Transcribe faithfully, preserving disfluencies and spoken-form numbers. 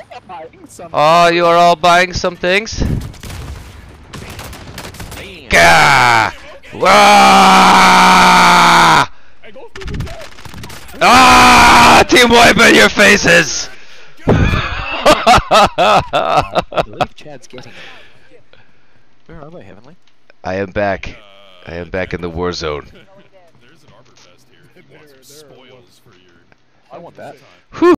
Buying some Oh, you are all buying some things? Gah! Ah! Ah! Team wipe in your faces! I believe Chad's getting it. Where are they, Heavenly? I am back. I am back in the war zone. There's an arbor fest here. If you want some spoils for your. I want that. Whew.